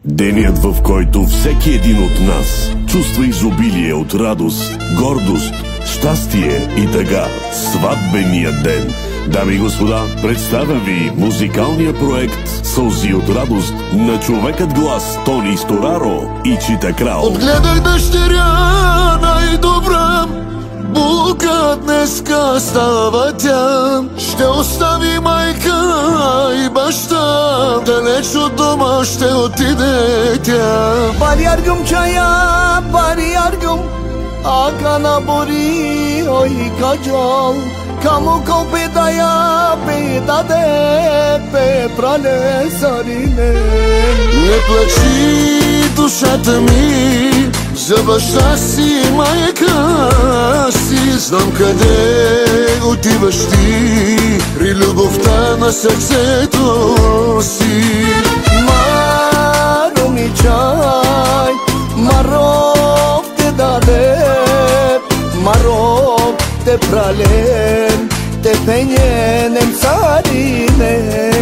Денят, в който всеки един от нас чувства изобилие от радост, гордост, щастие и тъга. Сватбения ден. Дами и господа, представя ви музикалния проект "Сълзи от радост" на човекът глас Тони Стораро и Чита Крал. Отгледах дъщеря най-добра, булка днеска става тя. Ще остави майка и баща, далеч от дома ще отиде тя. Bariargum çaya, bariargum Akana bori, oi kajal Kamu ko pedaya, pedade Pe prale sarine. Не плачи, душата ми, за баща си, майка си. Знам къде отиваш ти, при любовта на сърцето си. Maro mi çay, marov te dade Marov te pralen, te penyenem sarine.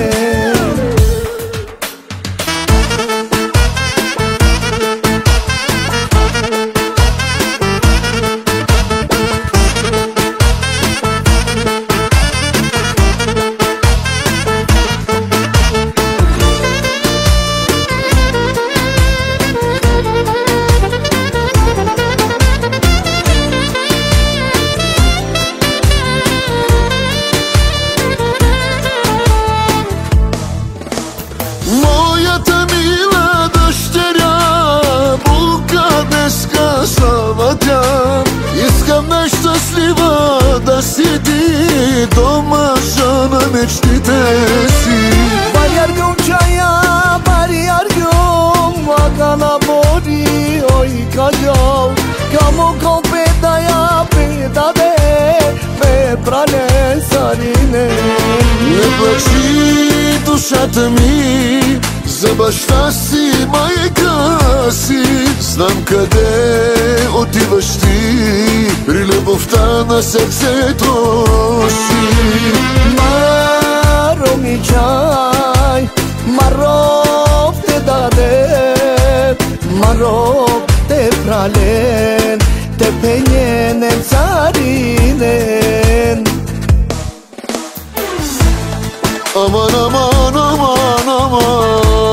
Моята мила дъщеря, булка днеска слава тя. Искам най-щастлива да седи до мъжа на мечтите си. Bariargum çaya, bariargum Akana bori, oi kajal Kamu ko pedaya, pedade Pe pralen sarine. Не плачи, душата ми, за баща си, майка си. Знам къде отиваш ти, при любовта на сърцето си. Maro mi çay, marov te dade Marov te pralen, te penyenem sarinen. Aman aman aman aman,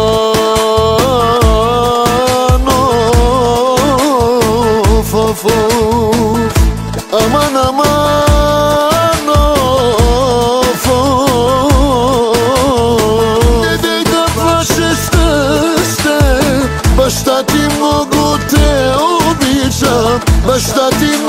of of of. Aman aman, of of. Недей да плачеш, ще, баща ти много те обича. Баща ти